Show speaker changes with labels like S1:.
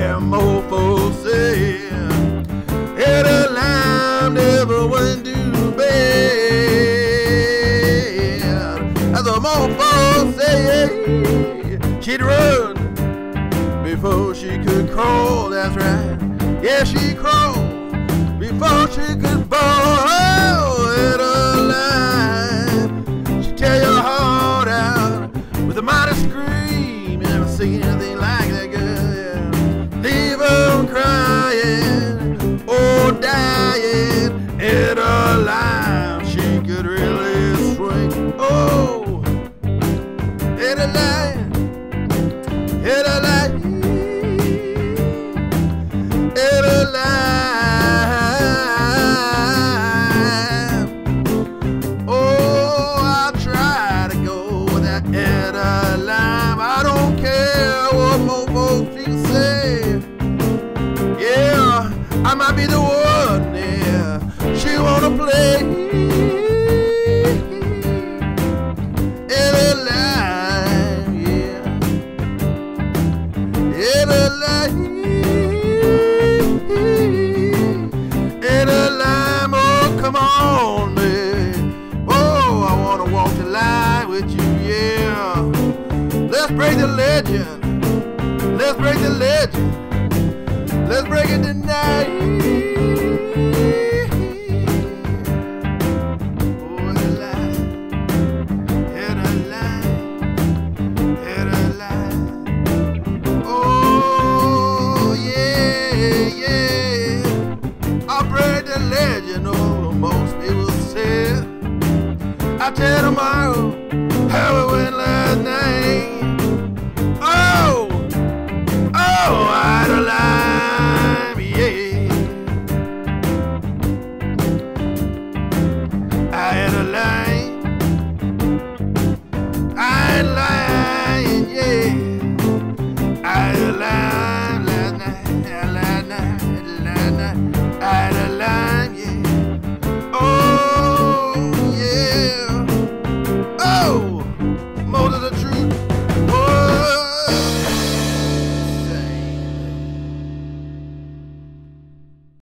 S1: Yeah, mofo say Ietta Lime never went to bed. As a mofo say she'd run before she could crawl. That's right. Yeah, she crawled before she could fall. Ietta Lime, she tear your heart out with a mighty scream. You never seen anything like that girl. Leave her crying or dying. Ietta Lime, she could really swing. Oh, Ietta Lime, Ietta Lime, Ietta Lime. Oh, I'll try to go with that Ietta Lime. I don't care what more folks people say. Yeah, I might be the one, yeah, she wanna play. Ietta Lime, yeah, Ietta Lime, Ietta Lime, oh come on, babe. Oh, I wanna walk the line with you, yeah. Let's break the legend. Let's break the legend. Let's break it tonight. Oh, Ietta Lime, Ietta Lime, Ietta Lime. Oh, yeah, yeah. I'll break the legend, oh, most people say. I'll tell tomorrow how it went last